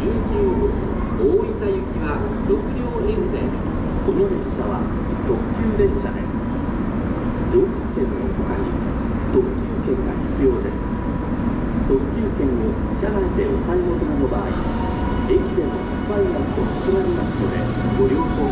大分行きは6両編成。この列車は特急列車です。乗車券の他に特急券が必要です。特急券を車内でお買い求めの場合、駅での発売額と異なりますのでご了承